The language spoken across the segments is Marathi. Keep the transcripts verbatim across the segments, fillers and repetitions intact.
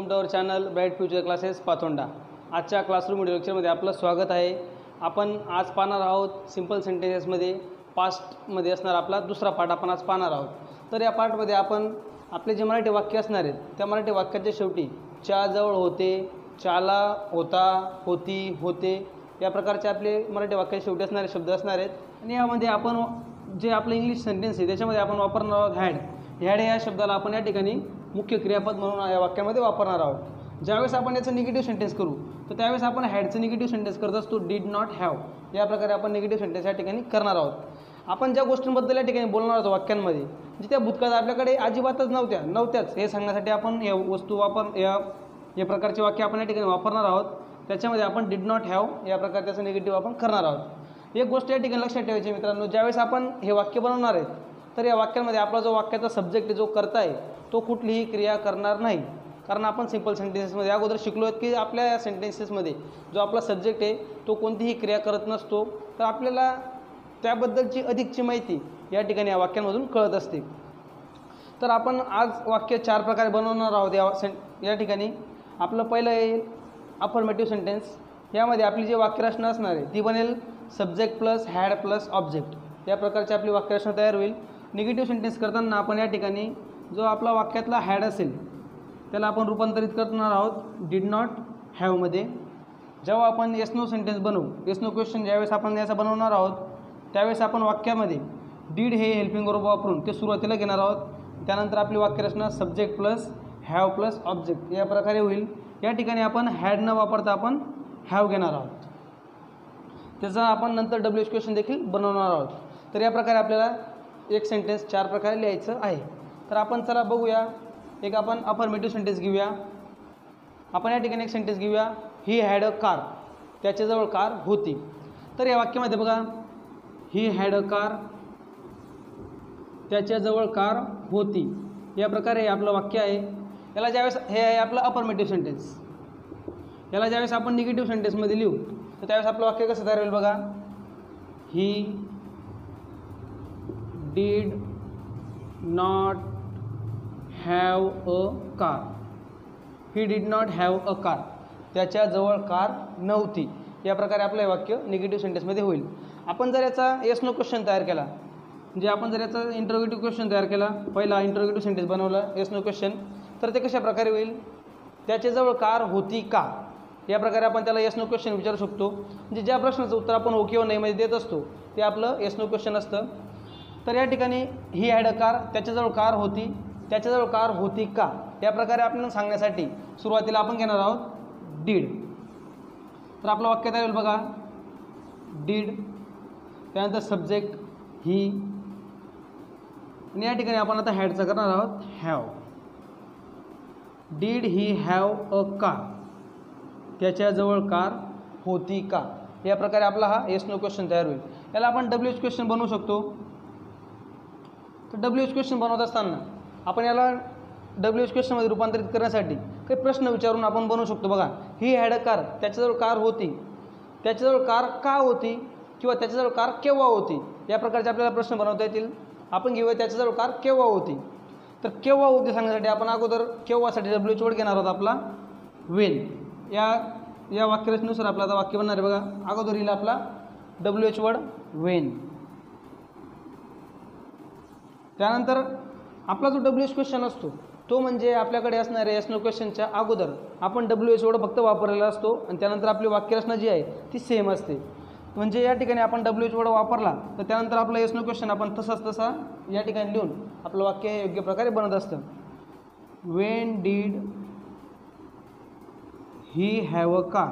To our channel bright future classes पाचोंडा। आजच्या क्लासरूम व्हिडिओ लेक्चरमध्ये आपलं स्वागत आहे। आपण आज पाहणार आहोत सिंपल सेंटेन्सेसमध्ये पास्टमध्ये असणार आपला दुसरा पार्ट आपण आज पाहणार आहोत। तर या पार्टमध्ये आपण आपले जे मराठी वाक्य असणार आहेत त्या मराठी वाक्याच्या शेवटी च्या जवळ होते, चाला, होता, होती, होते या प्रकारचे आपले मराठी वाक्याच्या शेवटी असणारे शब्द असणार आहेत। आणि यामध्ये आपण जे आपलं इंग्लिश सेंटेन्स आहे त्याच्यामध्ये आपण वापरणार आहोत हॅड। हॅड या शब्दाला आपण या ठिकाणी मुख्य क्रियापद म्हणून या वाक्यामध्ये वापरणार आहोत। ज्यावेळेस आपण याचं निगेटिव्ह सेंटेन्स करू तर त्यावेळेस आपण हॅडचं निगेटिव्ह सेंटेन्स करत असतो डिड नॉट हॅव, या प्रकारे आपण निगेटिव्ह सेंटेन्स या ठिकाणी करणार आहोत। आपण ज्या गोष्टींबद्दल या ठिकाणी बोलणार आहोत वाक्यांमध्ये जे त्या भूतकाळात आपल्याकडे अजिबातच नव्हत्या नव्हत्याच हे सांगण्यासाठी आपण या वस्तू वापर या या प्रकारचे वाक्य आपण या ठिकाणी वापरणार आहोत। त्याच्यामध्ये आपण डिड नॉट हॅव या प्रकार त्याचं निगेटिव्ह आपण करणार आहोत। एक गोष्ट या ठिकाणी लक्षात ठेवायची मित्रांनो, ज्यावेळेस आपण हे वाक्य बनवणार आहेत तर या वाक्यामध्ये आपला जो वाक्याचा सब्जेक्ट जो करता आहे तो कुठलीही क्रिया करणार नाही। कारण आपण सिंपल सेंटेन्सेसमध्ये अगोदर शिकलो आहेत की आपल्या या सेंटेन्सेसमध्ये जो आपला सब्जेक्ट आहे तो कोणतीही क्रिया करत नसतो। तर आपल्याला त्याबद्दलची अधिकची माहिती या ठिकाणी या वाक्यांमधून कळत असते। तर आपण आज वाक्य चार प्रकारे बनवणार आहोत। या सें या ठिकाणी आपलं पहिलं येईल अफर्मेटिव्ह सेंटेन्स। यामध्ये आपली जी वाक्यरचना असणार आहे ती बनेल subject plus had plus object, या प्रकारची आपली वाक्यरचना तयार होईल। निगेटिव्ह सेंटेन्स करताना आपण या ठिकाणी जो आपला वाक्यातला हॅड असेल त्याला आपण रूपांतरित करणार आहोत डिड नॉट हॅवमध्ये। जेव्हा आपण येस नो सेंटेन्स बनवू, येस नो क्वेश्चन ज्यावेळेस आपण याचा बनवणार आहोत त्यावेळेस आपण वाक्यामध्ये डीड हे हेल्पिंग वर्ब वापरून ते सुरुवातीला घेणार आहोत। त्यानंतर आपली वाक्यरचना subject plus have plus object या प्रकारे होईल। या ठिकाणी आपण हॅड न वापरता आपण हॅव घेणार आहोत। त्याचा आपण नंतर डब्ल्यू एच क्वेश्चन देखील बनवणार आहोत। तर या प्रकारे आपल्याला एक सेंटेन्स चार प्रकारे लिहायचं आहे। तर आपण चला बघूया, एक आपण अफर्मेटिव्ह सेंटेन्स घेऊया। आपण या ठिकाणी एक सेंटेन्स घेऊया ही हॅड अ कार, त्याच्याजवळ कार होती। तर या वाक्यामध्ये बघा ही हॅड अ कार, त्याच्याजवळ कार होती या प्रकारे आपलं वाक्य आहे। याला ज्यावेळेस हे आहे आपलं अफर्मेटिव्ह सेंटेन्स, याला ज्यावेळेस आपण निगेटिव्ह सेंटेन्समध्ये लिहू तर त्यावेळेस आपलं वाक्य कसं तयार होईल बघा, he did not have a car, he did not have a car, त्याच्याजवळ कार नव्हती या प्रकारे आपलं हे वाक्य निगेटिव्ह सेंटेन्समध्ये होईल। आपण जर याचा येस नो क्वेश्चन तयार केला, म्हणजे आपण जर याचा इंटरोगेटिव्ह क्वेश्चन तयार केला, पहिला इंटरोगेटिव्ह सेंटेन्स बनवला येस नो क्वेश्चन, तर ते कशा प्रकारे होईल, त्याच्याजवळ कार होती का, या प्रकारे आपण त्याला येस नो क्वेश्चन विचारू शकतो। म्हणजे ज्या प्रश्नाचं उत्तर आपण हो किंवा नाही मध्ये देत असतो ते आपलं येस नो क्वेश्चन असतं। तर या ठिकाणी ही हॅड अ कार, त्याच्याजवळ कार होती, त्याच्याजवळ कार होती का या प्रकारे आपल्याला सांगण्यासाठी सुरुवातीला आपण घेणार आहोत डीड। तर आपलं वाक्य तयार होईल बघा डीड, त्यानंतर सब्जेक्ट ही, आणि या ठिकाणी आपण आता हॅडचं करणार आहोत have. Did he have a car, त्याच्याजवळ कार होती का, या प्रकारे आपला हा येस नो क्वेश्चन तयार होईल। याला आपण डब्ल्यू एच क्वेश्चन बनवू शकतो। तर डब्ल्यू एच क्वेश्चन बनवत असताना आपण याला डब्ल्यू एच क्वेश्चनमध्ये रूपांतरित करण्यासाठी काही प्रश्न विचारून आपण बनवू शकतो। बघा ही हॅड अ कार, त्याच्याजवळ कार होती, त्याच्याजवळ कार का होती किंवा त्याच्याजवळ कार केव्हा होती या प्रकारचे आपल्याला प्रश्न बनवता येतील। आपण घेऊया त्याच्याजवळ कार केव्हा होती। तर केव्हा होती सांगण्यासाठी आपण अगोदर केव्हासाठी डब्ल्यू एच वर्ड घेणार आहोत आपला वेन। या या वाक्यरचनेनुसार आपला आता वाक्य बनणार आहे बघा, अगोदर येईल आपला डब्ल्यू एच वर्ड वेन। त्यानंतर आपला जो डब्ल्यू एच क्वेश्चन असतो तो म्हणजे आपल्याकडे असणाऱ्या येस नो क्वेश्चनच्या अगोदर आपण डब्ल्यू एच वर्ड फक्त वापरलेला असतो आणि त्यानंतर आपली वाक्यरचना जी आहे ती सेम असते। म्हणजे या ठिकाणी आपण डब्ल्यू एच वर्ड वापरला तर त्यानंतर आपला येस नो क्वेश्चन आपण तसाच तसा या ठिकाणी लिहून आपलं वाक्य हे योग्य प्रकारे बनत असतं। When did he have a car,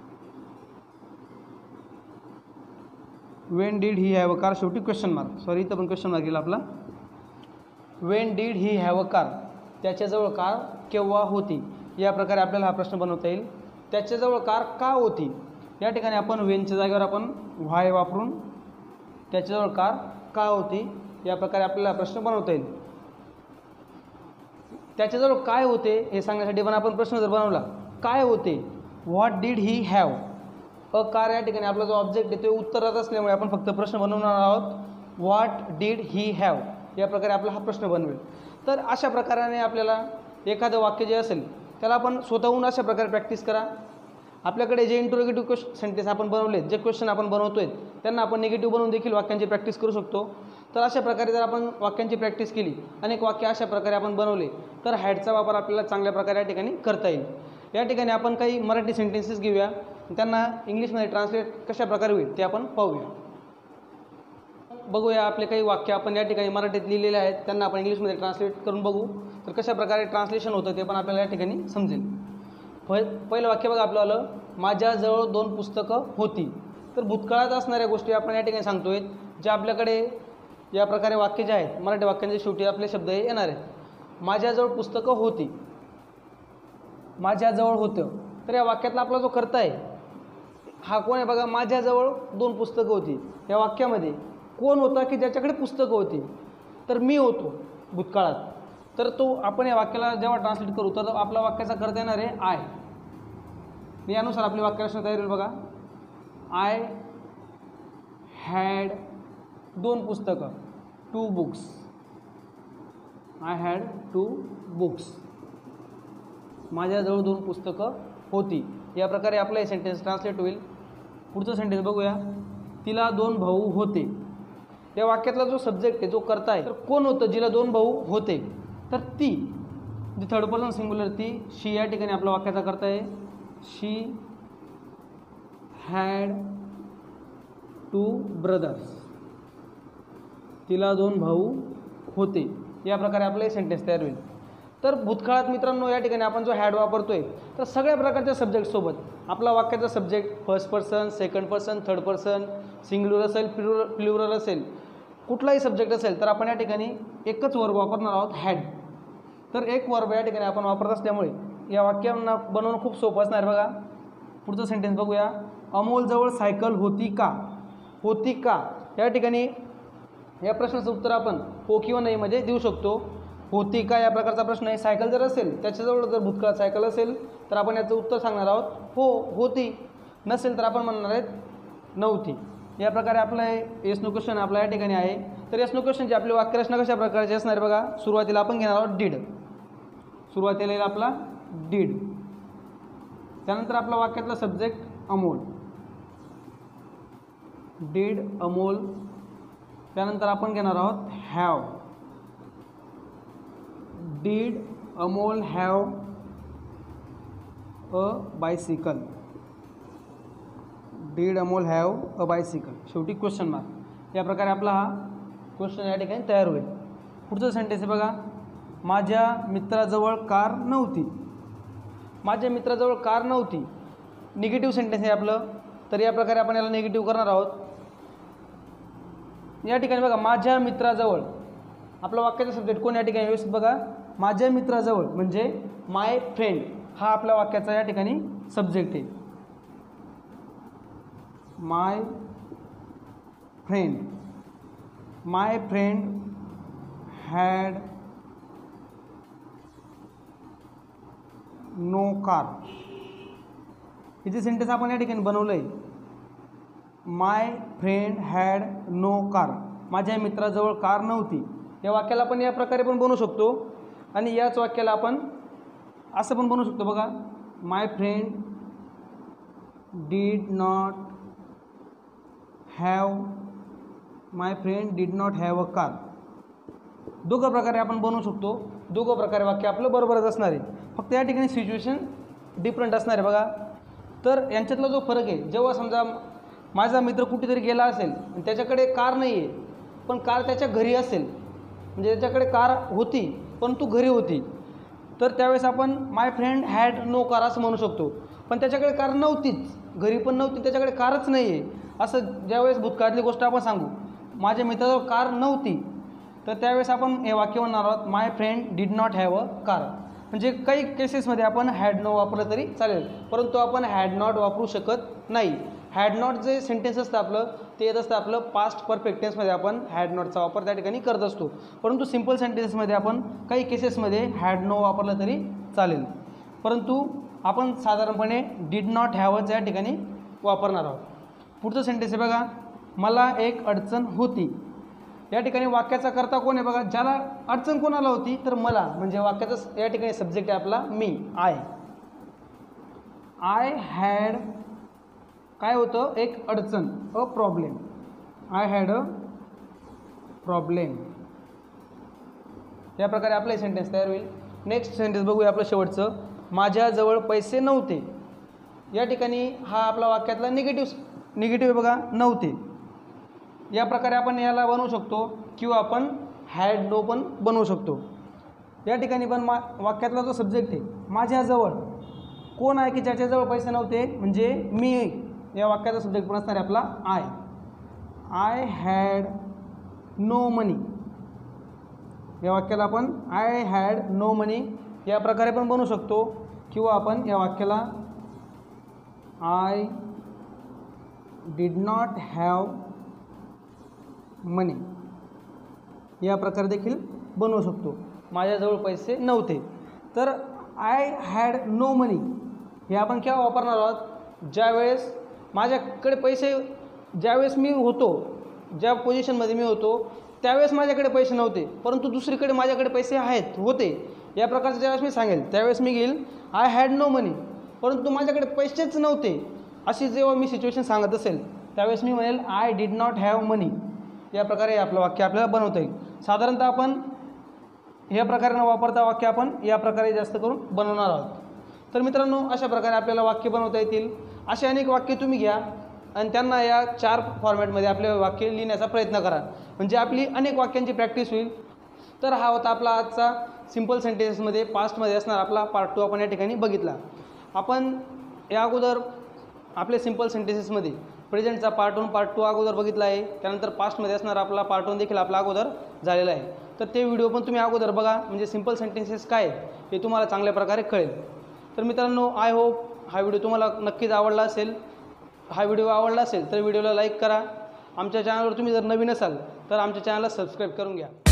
when did he have a car, शेवटी क्वेश्चन मार्क, सॉरी इथं पण क्वेश्चन मार्क येईल आपला। When did he have a car, त्याच्याजवळ कार केव्हा होती या प्रकारे आपल्याला हा प्रश्न बनवता येईल। त्याच्याजवळ कार का होती, या ठिकाणी आपण वेनच्या जागेवर आपण व्हाय वापरून त्याच्याजवळ कार का होती या प्रकारे आपल्याला प्रश्न बनवता येईल। त्याच्याजवळ काय होते हे सांगण्यासाठी पण आपण प्रश्न जर बनवला काय होते, what did he have a car, या ठिकाणी आपला जो ऑब्जेक्ट आहे तो उत्तरात असल्यामुळे आपण फक्त प्रश्न बनवणार आहोत व्हॉट डीड ही हॅव या प्रकारे आपला हा प्रश्न बनवेल। तर अशा प्रकाराने आपल्याला एखादं वाक्य जे असेल त्याला आपण स्वतःहून अशा प्रकारे प्रॅक्टिस करा. आपल्याकडे जे इंटरोगेटिव्ह क्वेश्चन सेंटेन्स आपण बनवलेत, जे क्वेश्चन आपण बनवतोय त्यांना आपण निगेटिव्ह बनवून देखील वाक्यांची प्रॅक्टिस करू शकतो. तर अशा प्रकारे जर आपण वाक्यांची प्रॅक्टिस केली, अनेक वाक्य अशा प्रकारे आपण बनवले, तर हॅडचा वापर आपल्याला चांगल्या प्रकारे या ठिकाणी करता येईल. या ठिकाणी आपण काही मराठी सेंटेन्सेस घेऊया, त्यांना इंग्लिशमध्ये ट्रान्सलेट कशा प्रकारे होईल ते आपण पाहूया. बघूया आपले काही वाक्य आपण या ठिकाणी मराठीत लिहिलेले आहेत, त्यांना आपण इंग्लिशमध्ये ट्रान्सलेट करून बघू. तर कशा प्रकारे ट्रान्सलेशन होतं ते पण आपल्याला या ठिकाणी समजेल. पहि पहिलं वाक्य बघा आपलं आलं, माझ्याजवळ दोन पुस्तकं होती. तर भूतकाळात असणाऱ्या गोष्टी आपण या ठिकाणी सांगतोय, ज्या आपल्याकडे या प्रकारे वाक्य जे आहेत मराठी वाक्यांच्या शेवटी आपले शब्द हे येणार आहेत. माझ्याजवळ पुस्तकं होती, माझ्याजवळ होतं. तर या वाक्यातला आपला जो कर्ता आहे हा कोण आहे बघा, माझ्याजवळ दोन पुस्तकं होती. या वाक्यामध्ये कोण होता की ज्याच्याकडे पुस्तकं होती? तर मी होतो भूतकाळात. तर तो आपण या वाक्याला जेव्हा ट्रान्सलेट करू तर आपला वाक्याचा कर्ता येणार आहे आय. यानुसार आपली वाक्यरचना तयार होईल बघा. आय हॅड दोन पुस्तकं, two books. I had two books. माझ्याजवळ दोन पुस्तकं होती. या प्रकारे आपलं हे सेंटेन्स ट्रान्सलेट होईल. पुढचं सेंटेन्स बघूया. तिला दोन भाऊ होते. या वाक्यातला जो सब्जेक्ट आहे, जो कर्ता आहे, तर कोण होतं जिला दोन भाऊ होते? तर ती, जी थर्ड पर्सन सिंग्युलर ती, शी या ठिकाणी आपला वाक्याचा कर्ता आहे. She had two brothers. तिला दोन भाऊ होते. या प्रकारे आपलं हे सेंटेन्स तयार होईल. तर भूतकाळात मित्रांनो या ठिकाणी आपण जो हॅड वापरतोय तर सगळ्या प्रकारच्या सब्जेक्टसोबत आपला वाक्याचा subject first person, second person, third person, singular असेल, प्लुरल प्लुरल असेल, कुठलाही सब्जेक्ट असेल तर आपण या ठिकाणी एकच वर्ब वापरणार आहोत, हॅड. तर एक वर्ब या ठिकाणी आपण वापरत असल्यामुळे या वाक्यांना बनवणं खूप सोपं असणार बघा. पुढचं सेंटेन्स बघूया. अमोलजवळ सायकल होती का? होती का या ठिकाणी या प्रश्नाचं उत्तर आपण हो किंवा नाही मध्ये देऊ शकतो. होती का या प्रकारचा प्रश्न आहे. सायकल जर असेल, त्याच्याजवळ जर भूतकाळ सायकल असेल तर आपण याचं उत्तर सांगणार आहोत हो होती. नसेल तर आपण म्हणणार आहेत नव्हती. या प्रकारे आपलं येस नो क्वेश्चन आपल्या या ठिकाणी आहे. तर येस नो क्वेश्चनची आपली वाक्यरचना कशा प्रकारची असणार आहे बघा. सुरुवातीला आपण घेणार आहोत डीड. सुरुवातीला येईल आपला डीड. त्यानंतर आपला वाक्यातला सब्जेक्ट अमोल. डीड अमोल. त्यानंतर आपण घेणार आहोत have. Did Amol have a bicycle. Did Amol have a bicycle. शेवटी क्वेश्चन मार्क. या प्रकारे आपला हा क्वेश्चन या ठिकाणी तयार होईल. पुढचं सेंटेन्स आहे बघा. माझ्या मित्राजवळ कार नव्हती. माझ्या मित्राजवळ कार नव्हती. निगेटिव्ह सेंटेन्स आहे आपलं. तर या प्रकारे आपण याला निगेटिव्ह करणार आहोत. या ठिकाणी बघा माझ्या मित्राजवळ आपला वाक्याचा सब्जेक्ट कोण या ठिकाणी व्यवस्थित बघा. माझ्या मित्राजवळ म्हणजे माय फ्रेंड हा आपल्या वाक्याचा या ठिकाणी सब्जेक्ट आहे. My friend. My friend had no car. हे जे सेंटेन्स आपण या ठिकाणी बनवलं आहे, my friend had no car, माझ्या मित्राजवळ कार नव्हती, या वाक्याला आपण या प्रकारे पण बनवू शकतो. आणि याच वाक्याला आपण असं पण बनवू शकतो बघा. My friend did not have my friend did not have a car. दोघं प्रकारे आपण बनवू शकतो. दोघं प्रकारे वाक्य आपलं बरोबरच असणार आहे. फक्त या ठिकाणी सिच्युएशन डिफरंट असणार आहे बघा. तर यांच्यातला जो फरक आहे, जेव्हा समजा माझा मित्र कुठेतरी गेला असेल आणि त्याच्याकडे कार नाही आहे पण कार त्याच्या घरी असेल, म्हणजे त्याच्याकडे कार होती परंतु घरी होती, तर त्यावेळेस आपण my friend had no car असं म्हणू शकतो. पण त्याच्याकडे कार नव्हतीच, घरी पण नव्हती, त्याच्याकडे कारच नाही आहे असं ज्यावेळेस भूतकाळातली गोष्ट आपण सांगू, माझ्या मित्राजवळ कार नव्हती, तर त्यावेळेस आपण हे वाक्य म्हणणार आहोत my friend did not have a car. म्हणजे काही केसेसमध्ये आपण हॅड नो वापरलं तरी चालेल, परंतु आपण हॅड नॉट वापरू शकत नाही. हॅड नॉट जे सेंटेन्स असतं आपलं ते येत असतं आपलं पास्ट परफेक्ट टेन्समध्ये आपण हॅड नॉटचा वापर त्या ठिकाणी करत असतो. परंतु सिम्पल सेंटेन्समध्ये आपण काही केसेसमध्ये हॅड नो वापरलं तरी चालेल, परंतु आपण साधारणपणे डीड नॉट हॅवच या ठिकाणी वापरणार आहोत. पुढचं सेंटेन्स आहे बघा. मला एक अडचण होती. या ठिकाणी वाक्याचा कर्ता कोण आहे बघा. ज्याला अडचण कोणाला होती तर मला, म्हणजे वाक्याचा या ठिकाणी सब्जेक्ट आहे आपला मी, आय. आय हॅड काय होतं, एक अडचण, a problem. I had a problem. या प्रकारे आपलं सेंटेन्स तयार होईल. नेक्स्ट सेंटेन्स बघूया आपलं शेवटचं. माझ्याजवळ पैसे नव्हते. या ठिकाणी हा आपला वाक्यातला निगेटिव्ह निगेटिव्ह बघा, नव्हते. या प्रकारे आपण याला बनवू शकतो किंवा आपण हॅड नो पण बनवू शकतो. या ठिकाणी पण मा वाक्यातला जो सब्जेक्ट आहे माझ्याजवळ, कोण आहे की ज्याच्याजवळ पैसे नव्हते, म्हणजे मी. या वाक्याचा सब्जेक्ट पण असणार आहे आपला I. I had no money. या वाक्याला आपण आय हॅड नो मनी या प्रकारे पण बनवू शकतो किंवा आपण या वाक्याला I did not have money या प्रकारे देखील बनवू शकतो. माझ्याजवळ पैसे नव्हते. तर आय हॅड नो मनी हे आपण केव्हा वापरणार आहोत, ज्यावेळेस माझ्याकडे पैसे, ज्यावेळेस मी होतो, ज्या पोझिशनमध्ये मी होतो त्यावेळेस माझ्याकडे पैसे नव्हते, परंतु दुसरीकडे माझ्याकडे पैसे आहेत होते. या प्रकारचं ज्यावेळेस मी सांगेल त्यावेळेस मी घेईल आय हॅड नो मनी, परंतु माझ्याकडे पैसेच नव्हते, अशी जेव्हा मी सिच्युएशन सांगत असेल त्यावेळेस मी म्हणेल I did not have money. या प्रकारे आपलं वाक्य आपल्याला बनवता येईल. साधारणतः आपण या प्रकारे न वापरता वाक्य आपण या प्रकारे जास्त करून बनवणार आहोत. तर मित्रांनो, अशा प्रकारे आपल्याला वाक्य बनवता येतील. असे अनेक वाक्य तुम्ही घ्या आणि त्यांना या चार फॉर्मॅटमध्ये आपले वाक्य लिहिण्याचा प्रयत्न करा, म्हणजे आपली अनेक वाक्यांची प्रॅक्टिस होईल. तर हा होता आपला आजचा सिम्पल सेंटेन्सेसमध्ये पास्टमध्ये असणार आपला पार्ट टू आपण या ठिकाणी बघितला. आपण या अगोदर आपले सिम्पल सेंटेन्सेसमध्ये प्रेझेंटचा पार्ट वन पार्ट टू अगोदर बघितला आहे. त्यानंतर पास्टमध्ये असणार आपला पार्ट वन देखील आपला अगोदर झालेला आहे. तर ते व्हिडिओ पण तुम्ही अगोदर बघा, म्हणजे सिम्पल सेंटेन्सेस काय हे तुम्हाला चांगल्या प्रकारे कळेल. तर मित्रांनो, आय होप हा व्हिडिओ तुम्हाला नक्कीच आवडला असेल. हा व्हिडिओ आवडला असेल तर व्हिडिओला लाईक करा. आमच्या चॅनलवर तुम्ही जर नवीन असाल तर आमच्या चॅनलला सबस्क्राईब करून घ्या.